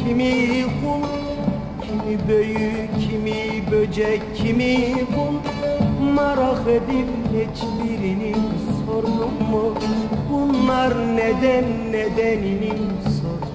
kimi kul, kimi büyü, kimi böcek, kimi kul. Merak edip hiçbirini sordum mu? Bunlar neden, nedenini sordum.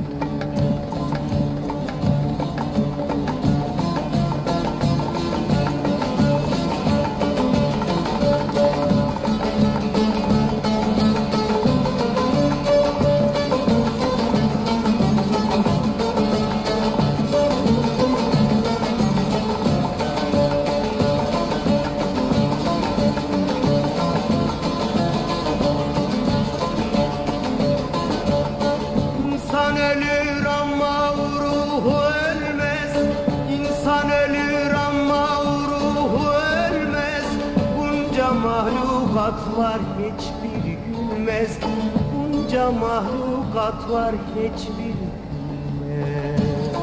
İnsan ölür ama ruhu ölmez. İnsan ölür ama ruhu ölmez. Bunca mahlukat var hiçbiri gülmez. Bunca mahlukat var hiçbiri gülmez.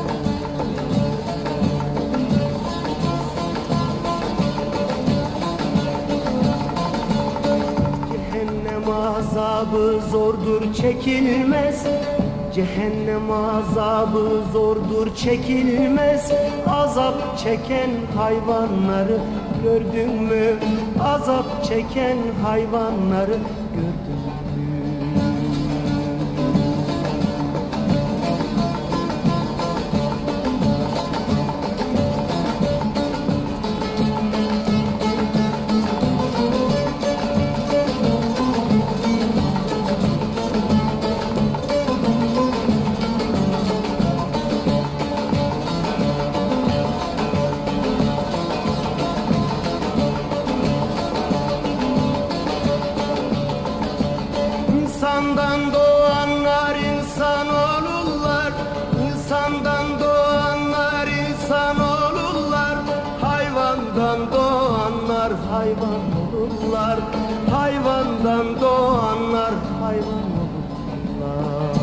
Cehennem azabı zordur çekilmez. Cehennem azabı zordur çekilmez. Azap çeken hayvanları gördün mü? Azap çeken hayvanları gördün mü? İnsandan doğanlar insan olurlar. İnsandan doğanlar insan olurlar. Hayvandan doğanlar hayvan olurlar. Hayvandan doğanlar hayvan olurlar.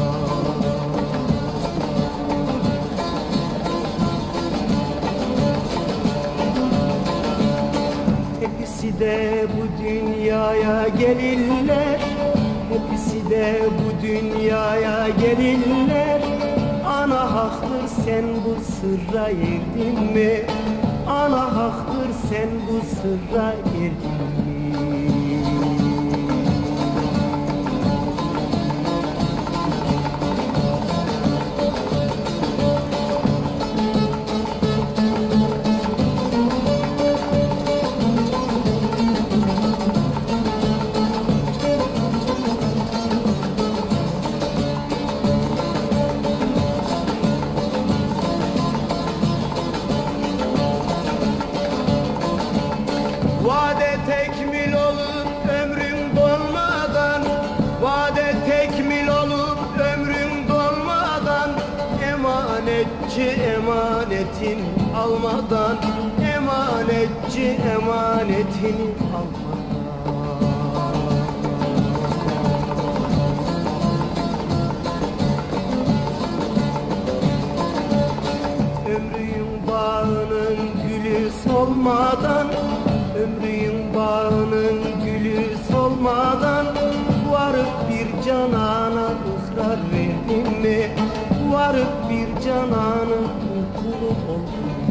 Hepsi de bu dünyaya gelirler. Hepsi de bu dünyaya gelirler. Ana haktır sen bu sırra erdin mi? Ana haktır sen bu sırra erdin mi? Vade tekmil olup ömrün dolmadan, vade tekmil olup ömrün dolmadan, emanetçi emanetini almadan, emanetçi emanetini almadan. Ömrün bağının gülü solmadan, ömrün bağının gülü solmadan, varıp bir canana ısrar verdin mi? Varıp bir cananın kulu oldun mu?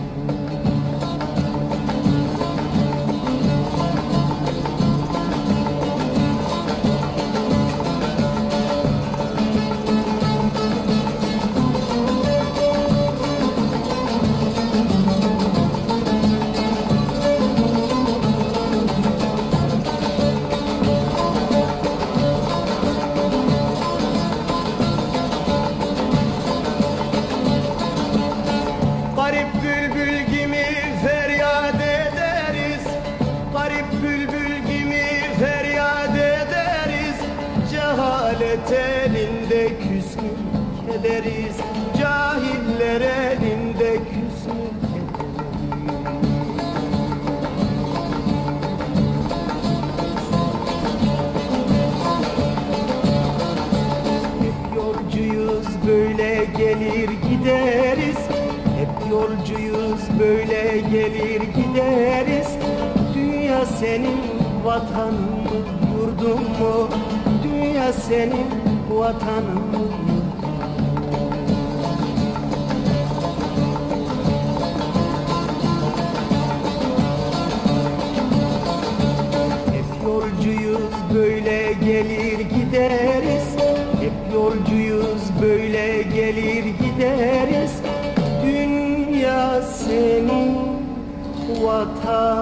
Garip bülbül gibi feryat ederiz. Garip bülbül gibi feryat ederiz. Cehalet elinde küsmü kederiz. Cahiller elinde küsmü kederiz. Hep yolcuyuz böyle gelir gideriz. Hep yolcuyuz böyle gelir gideriz. Dünya senin vatanın mı, yurdun mu? Dünya senin vatanın mı, yurdun mu? Hep yolcuyuz böyle gelir gideriz. Dünya senin, vatan